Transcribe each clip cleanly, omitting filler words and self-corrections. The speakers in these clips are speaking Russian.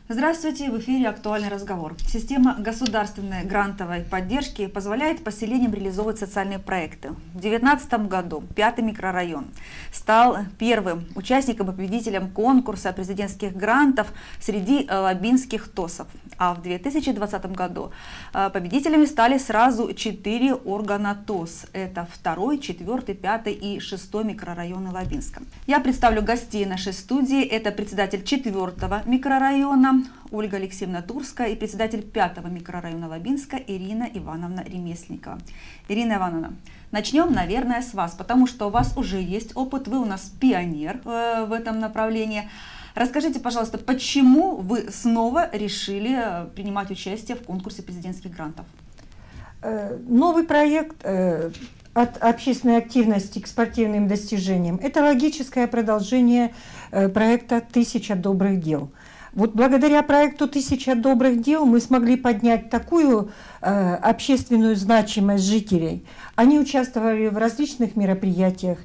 Здравствуйте, в эфире «Актуальный разговор». Система государственной грантовой поддержки позволяет поселениям реализовывать социальные проекты. В 2019 году 5-й микрорайон стал первым участником и победителем конкурса президентских грантов среди лабинских ТОСов. А в 2020 году победителями стали сразу 4 органа ТОС. Это 2-й, 4-й, 5-й и 6-й микрорайоны Лабинска. Я представлю гостей нашей студии. Это председатель 4-го микрорайона Ольга Алексеевна Турская и председатель 5-го микрорайона Лабинска Ирина Ивановна Ремесленникова. Ирина Ивановна, начнем, наверное, с вас, потому что у вас уже есть опыт, вы у нас пионер в этом направлении. Расскажите, пожалуйста, почему вы снова решили принимать участие в конкурсе президентских грантов? Новый проект от общественной активности к спортивным достижениям – это логическое продолжение проекта «1000 добрых дел». Вот благодаря проекту «1000 добрых дел» мы смогли поднять такую общественную значимость жителей. Они участвовали в различных мероприятиях.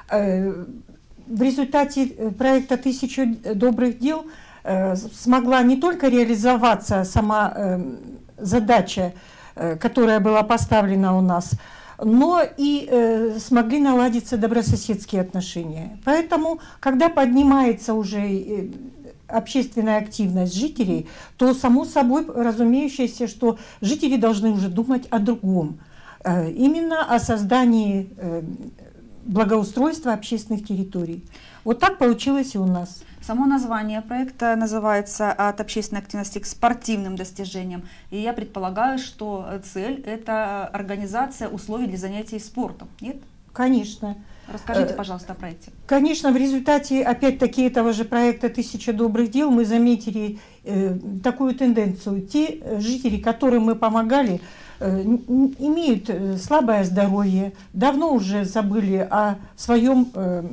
В результате проекта «1000 добрых дел» смогла не только реализоваться сама задача, которая была поставлена у нас, но и смогли наладиться добрососедские отношения. Поэтому, когда поднимается уже общественная активность жителей, то само собой разумеющееся, что жители должны уже думать о другом, именно о создании благоустройства общественных территорий. Вот так получилось и у нас. Само название проекта называется «От общественной активности к спортивным достижениям». И я предполагаю, что цель – это организация условий для занятий спортом, нет? Конечно. Расскажите, пожалуйста, о проекте. Конечно, в результате, опять-таки, этого же проекта «1000 добрых дел» мы заметили такую тенденцию. Те жители, которым мы помогали, имеют слабое здоровье, давно уже забыли о своем,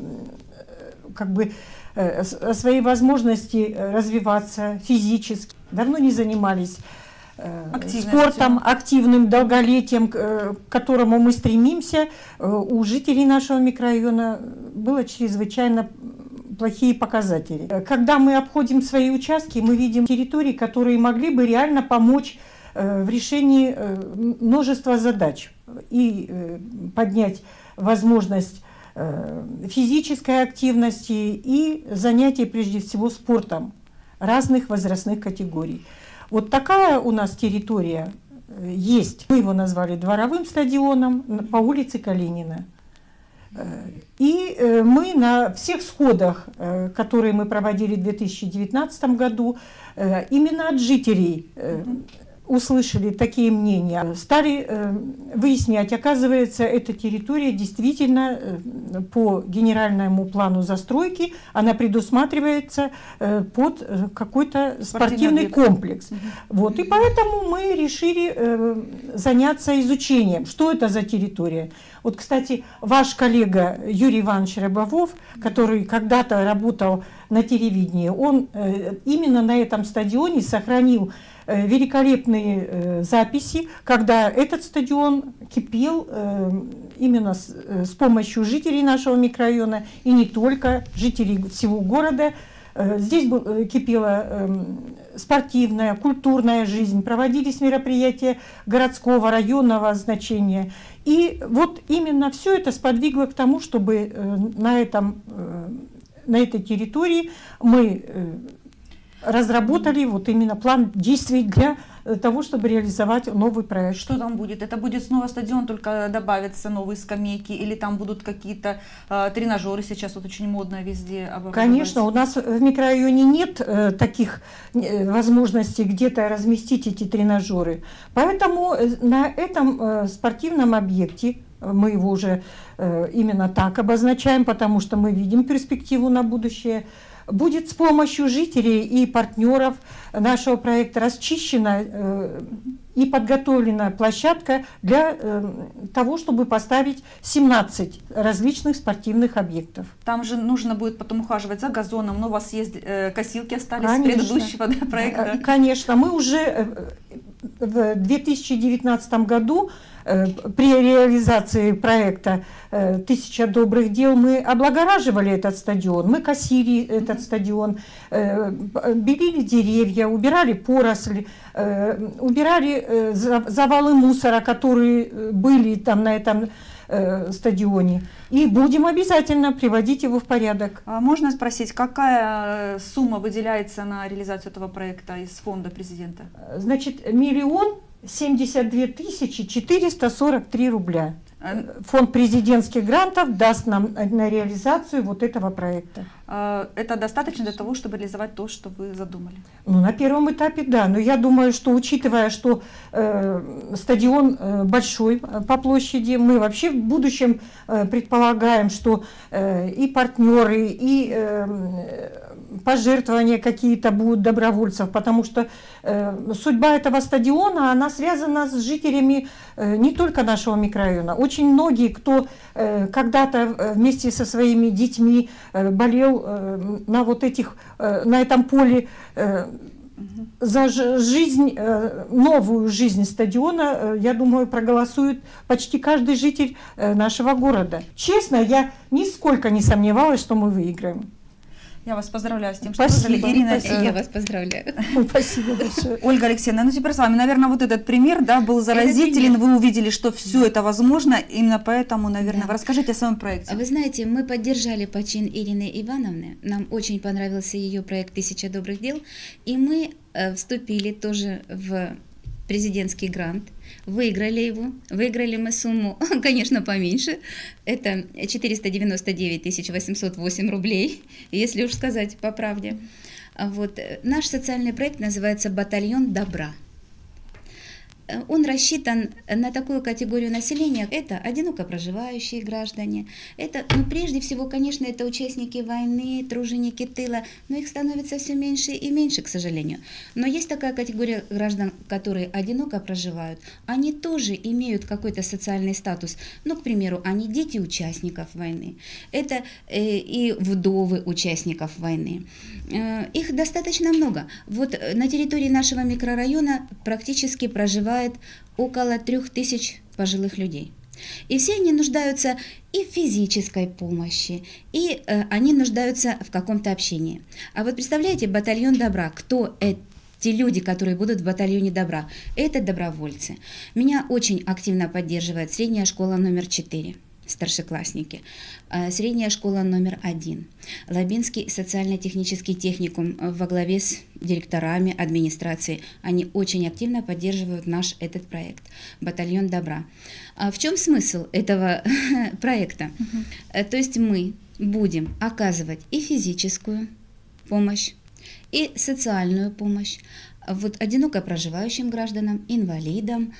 о своей возможности развиваться физически, давно не занимались спортом, активным долголетием, к которому мы стремимся. У жителей нашего микрорайона было чрезвычайно плохие показатели. Когда мы обходим свои участки, мы видим территории, которые могли бы реально помочь в решении множества задач и поднять возможность физической активности и занятий прежде всего спортом разных возрастных категорий. Вот такая у нас территория есть. Мы его назвали дворовым стадионом по улице Калинина. И мы на всех сходах, которые мы проводили в 2019 году, именно от жителей услышали такие мнения, стали выяснять, оказывается, эта территория действительно по генеральному плану застройки, она предусматривается под какой-то спортивный комплекс. Вот, и поэтому мы решили заняться изучением, что это за территория. Вот, кстати, ваш коллега Юрий Иванович Рябовов, который когда-то работал на телевидении, он именно на этом стадионе сохранил великолепные записи, когда этот стадион кипел именно с помощью жителей нашего микрорайона и не только, жителей всего города. Здесь кипела спортивная, культурная жизнь, проводились мероприятия городского, районного значения. И вот именно все это сподвигло к тому, чтобы на этой территории мы разработали вот именно план действий для того, чтобы реализовать новый проект. Что там будет? Это будет снова стадион, только добавятся новые скамейки, или там будут какие-то тренажеры, сейчас вот очень модно везде. Конечно, у нас в микрорайоне нет таких возможностей где-то разместить эти тренажеры. Поэтому на этом спортивном объекте, мы его уже именно так обозначаем, потому что мы видим перспективу на будущее, будет с помощью жителей и партнеров нашего проекта расчищена и подготовлена площадка для того, чтобы поставить 17 различных спортивных объектов. Там же нужно будет потом ухаживать за газоном, но у вас есть косилки остались с предыдущего проекта. Конечно, мы уже в 2019 году при реализации проекта «Тысяча добрых дел» мы облагораживали этот стадион, мы косили этот стадион, белили деревья, убирали поросль, убирали завалы мусора, которые были там на этом стадионе. И будем обязательно приводить его в порядок. Можно спросить, какая сумма выделяется на реализацию этого проекта из фонда президента? Значит, 1 072 443 рубля. Фонд президентских грантов даст нам на реализацию вот этого проекта. Это достаточно для того, чтобы реализовать то, что вы задумали? Ну, на первом этапе, да. Но я думаю, что, учитывая, что стадион большой по площади, мы вообще в будущем предполагаем, что и партнеры, и пожертвования какие-то будут добровольцев, потому что судьба этого стадиона, она связана с жителями не только нашего микрорайона. Очень многие, кто когда-то вместе со своими детьми болел на вот этих, на этом поле за жизнь, новую жизнь стадиона, я думаю, проголосует почти каждый житель нашего города. Честно, я нисколько не сомневалась, что мы выиграем. Я вас поздравляю с тем, что Спасибо. Ирина, Я вас поздравляю. Спасибо большое. Ольга Алексеевна, ну теперь с вами, наверное, вот этот пример, да, был заразителен, вы увидели, что все это возможно, именно поэтому, наверное, вы расскажите о своем проекте. Вы знаете, мы поддержали почин Ирины Ивановны, нам очень понравился ее проект «Тысяча добрых дел», и мы вступили тоже в президентский грант, выиграли его, выиграли мы сумму, конечно, поменьше, это 499 808 рублей, если уж сказать по правде. Вот. Наш социальный проект называется «Батальон добра». Он рассчитан на такую категорию населения, это одиноко проживающие граждане, это, ну, прежде всего, конечно, это участники войны, труженики тыла, но их становится все меньше и меньше, к сожалению. Но есть такая категория граждан, которые одиноко проживают, они тоже имеют какой-то социальный статус, ну, к примеру, они дети участников войны, это и вдовы участников войны. Их достаточно много. Вот на территории нашего микрорайона практически проживает около 3000 пожилых людей. И все они нуждаются и в физической помощи, и они нуждаются в каком-то общении. А вот представляете, батальон добра, кто эти люди, которые будут в батальоне добра? Это добровольцы. Меня очень активно поддерживает средняя школа номер 4. Старшеклассники, средняя школа номер 1, Лабинский социально-технический техникум во главе с директорами администрации. Они очень активно поддерживают наш этот проект «Батальон добра». В чем смысл этого проекта? То есть мы будем оказывать и физическую помощь, и социальную помощь вот одиноко проживающим гражданам, инвалидам,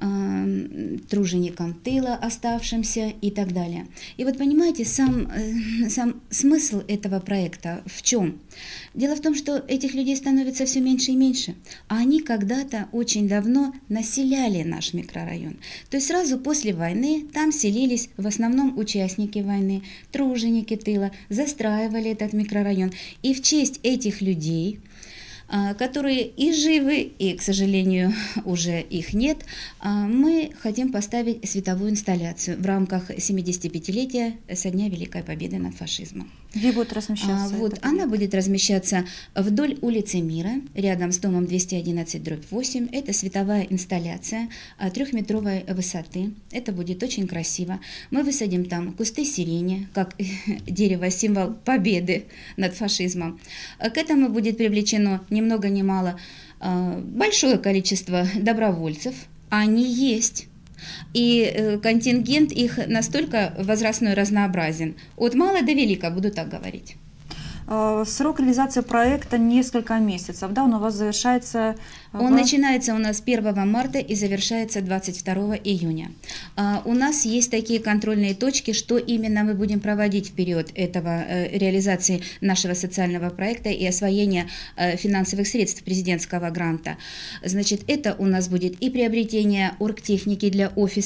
труженикам тыла, оставшимся и так далее. И вот понимаете, сам смысл этого проекта в чем? Дело в том, что этих людей становится все меньше и меньше, а они когда-то очень давно населяли наш микрорайон. То есть сразу после войны там селились в основном участники войны, труженики тыла, застраивали этот микрорайон. И в честь этих людей, которые и живы, и, к сожалению, уже их нет, мы хотим поставить световую инсталляцию в рамках 75-летия со дня Великой Победы над фашизмом. Где будет размещаться? Она будет размещаться вдоль улицы Мира, рядом с домом 211/8. Это световая инсталляция 3-метровой высоты. Это будет очень красиво. Мы высадим там кусты сирени, как дерево-символ победы над фашизмом. К этому будет привлечено ни много ни мало большое количество добровольцев. Они есть. И контингент их настолько возрастной разнообразен. От мала до велика, буду так говорить. Срок реализации проекта несколько месяцев, да, он у вас завершается? Он начинается у нас 1 марта и завершается 22 июня. У нас есть такие контрольные точки, что именно мы будем проводить в период этого реализации нашего социального проекта и освоения финансовых средств президентского гранта. Значит, это у нас будет и приобретение оргтехники для офиса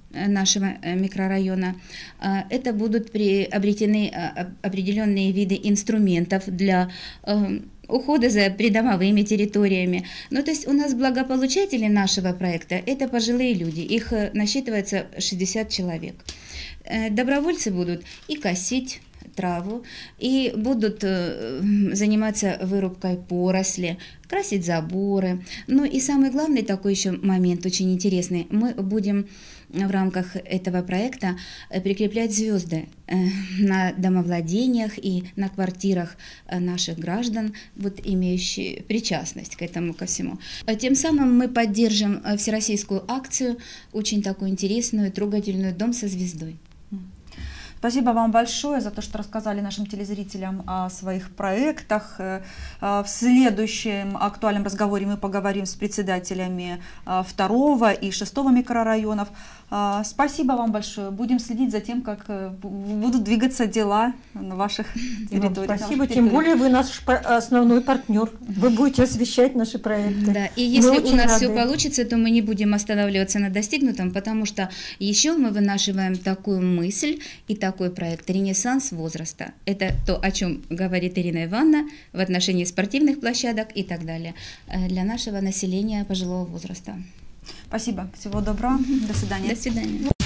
нашего микрорайона. Это будут приобретены определенные виды инструментов для ухода за придомовыми территориями. Ну, то есть у нас благополучатели нашего проекта – это пожилые люди, их насчитывается 60 человек. Добровольцы будут и косить траву, и будут заниматься вырубкой поросли, красить заборы. Ну и самый главный такой еще момент, очень интересный, мы будем в рамках этого проекта прикреплять звезды на домовладениях и на квартирах наших граждан, вот, имеющие причастность к этому ко всему. Тем самым мы поддержим всероссийскую акцию, очень такую интересную, трогательную «Дом со звездой». Спасибо вам большое за то, что рассказали нашим телезрителям о своих проектах. В следующем актуальном разговоре мы поговорим с председателями 2 и 6 микрорайонов. Спасибо вам большое. Будем следить за тем, как будут двигаться дела на ваших территориях. Спасибо, тем более вы наш основной партнер. Вы будете освещать наши проекты. Да, и если у нас все получится, то мы не будем останавливаться на достигнутом, потому что еще мы вынашиваем такую мысль и такой проект «Ренессанс возраста». Это то, о чем говорит Ирина Ивановна в отношении спортивных площадок и так далее для нашего населения пожилого возраста. Спасибо. Всего доброго. До свидания. До свидания.